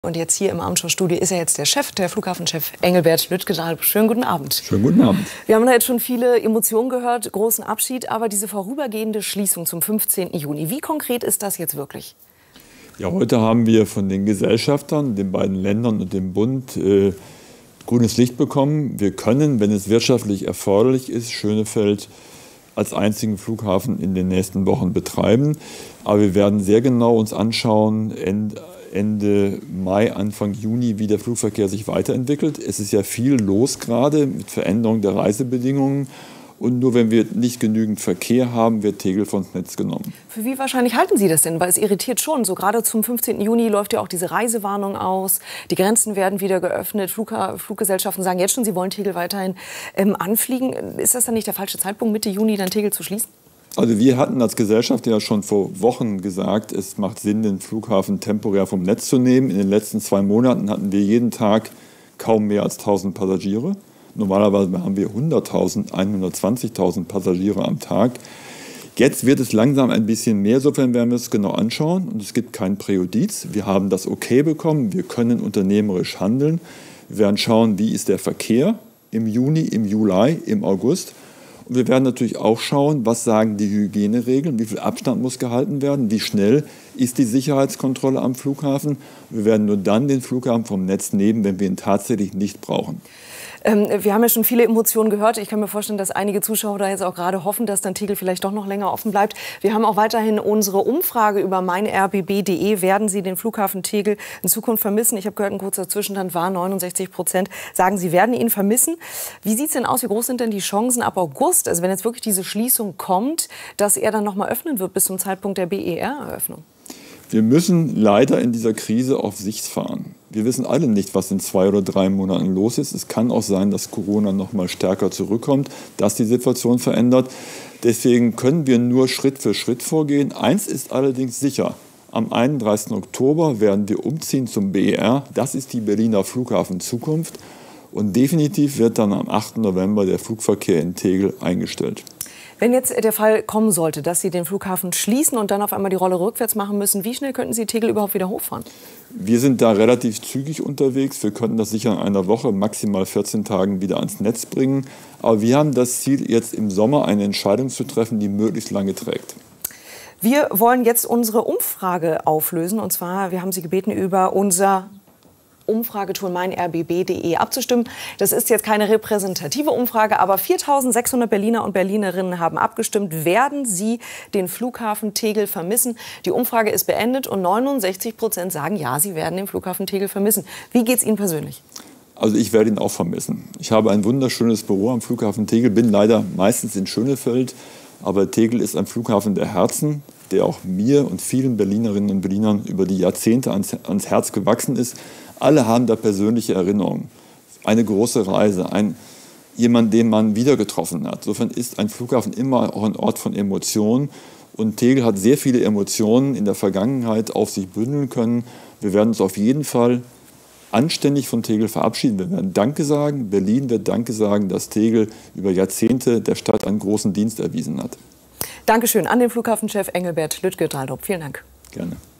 Und jetzt hier im Abendschau-Studio ist er jetzt der Chef, der Flughafenchef Engelbert Lütgedal. Schönen guten Abend. Schönen guten Abend. Wir haben da jetzt schon viele Emotionen gehört, großen Abschied, aber diese vorübergehende Schließung zum 15. Juni, wie konkret ist das jetzt wirklich? Ja, heute haben wir von den Gesellschaftern, den beiden Ländern und dem Bund grünes Licht bekommen. Wir können, wenn es wirtschaftlich erforderlich ist, Schönefeld als einzigen Flughafen in den nächsten Wochen betreiben. Aber wir werden sehr genau uns anschauen, Ende Mai, Anfang Juni, wie der Flugverkehr sich weiterentwickelt. Es ist ja viel los gerade mit Veränderung der Reisebedingungen. Und nur wenn wir nicht genügend Verkehr haben, wird Tegel vom Netz genommen. Für wie wahrscheinlich halten Sie das denn? Weil es irritiert schon. So gerade zum 15. Juni läuft ja auch diese Reisewarnung aus. Die Grenzen werden wieder geöffnet. Fluggesellschaften sagen jetzt schon, sie wollen Tegel weiterhin anfliegen. Ist das dann nicht der falsche Zeitpunkt, Mitte Juni dann Tegel zu schließen? Also wir hatten als Gesellschaft ja schon vor Wochen gesagt, es macht Sinn, den Flughafen temporär vom Netz zu nehmen. In den letzten 2 Monaten hatten wir jeden Tag kaum mehr als 1000 Passagiere. Normalerweise haben wir 100.000, 120.000 Passagiere am Tag. Jetzt wird es langsam ein bisschen mehr, sofern werden wir es genau anschauen. Und es gibt kein Präjudiz. Wir haben das Okay bekommen. Wir können unternehmerisch handeln. Wir werden schauen, wie ist der Verkehr im Juni, im Juli, im August. Und wir werden natürlich auch schauen, was sagen die Hygieneregeln, wie viel Abstand muss gehalten werden, wie schnell ist die Sicherheitskontrolle am Flughafen. Wir werden nur dann den Flughafen vom Netz nehmen, wenn wir ihn tatsächlich nicht brauchen. Wir haben ja schon viele Emotionen gehört. Ich kann mir vorstellen, dass einige Zuschauer da jetzt auch gerade hoffen, dass dann Tegel vielleicht doch noch länger offen bleibt. Wir haben auch weiterhin unsere Umfrage über meinrbb.de. Werden Sie den Flughafen Tegel in Zukunft vermissen? Ich habe gehört, ein kurzer Zwischenstand war 69% sagen, sie werden ihn vermissen. Wie sieht es denn aus? Wie groß sind denn die Chancen ab August, also wenn jetzt wirklich diese Schließung kommt, dass er dann noch mal öffnen wird bis zum Zeitpunkt der BER-Eröffnung? Wir müssen leider in dieser Krise auf Sicht fahren. Wir wissen alle nicht, was in 2 oder 3 Monaten los ist. Es kann auch sein, dass Corona noch mal stärker zurückkommt, dass die Situation verändert. Deswegen können wir nur Schritt für Schritt vorgehen. Eins ist allerdings sicher. Am 31. Oktober werden wir umziehen zum BER. Das ist die Berliner Flughafen Zukunft. Und definitiv wird dann am 8. November der Flugverkehr in Tegel eingestellt. Wenn jetzt der Fall kommen sollte, dass Sie den Flughafen schließen und dann auf einmal die Rolle rückwärts machen müssen, wie schnell könnten Sie Tegel überhaupt wieder hochfahren? Wir sind da relativ zügig unterwegs. Wir könnten das sicher in einer Woche, maximal 14 Tagen wieder ans Netz bringen. Aber wir haben das Ziel, jetzt im Sommer eine Entscheidung zu treffen, die möglichst lange trägt. Wir wollen jetzt unsere Umfrage auflösen. Und zwar, wir haben Sie gebeten, über unser Umfragetool meinrbb.de abzustimmen. Das ist jetzt keine repräsentative Umfrage, aber 4.600 Berliner und Berlinerinnen haben abgestimmt. Werden Sie den Flughafen Tegel vermissen? Die Umfrage ist beendet und 69% sagen, ja, sie werden den Flughafen Tegel vermissen. Wie geht es Ihnen persönlich? Also ich werde ihn auch vermissen. Ich habe ein wunderschönes Büro am Flughafen Tegel, bin leider meistens in Schönefeld, aber Tegel ist ein Flughafen der Herzen, der auch mir und vielen Berlinerinnen und Berlinern über die Jahrzehnte ans Herz gewachsen ist. Alle haben da persönliche Erinnerungen. Eine große Reise, jemand, den man wieder getroffen hat. Insofern ist ein Flughafen immer auch ein Ort von Emotionen. Und Tegel hat sehr viele Emotionen in der Vergangenheit auf sich bündeln können. Wir werden uns auf jeden Fall anständig von Tegel verabschieden. Wir werden Danke sagen. Berlin wird Danke sagen, dass Tegel über Jahrzehnte der Stadt einen großen Dienst erwiesen hat. Dankeschön an den Flughafenchef Engelbert Lütgedal. Vielen Dank. Gerne.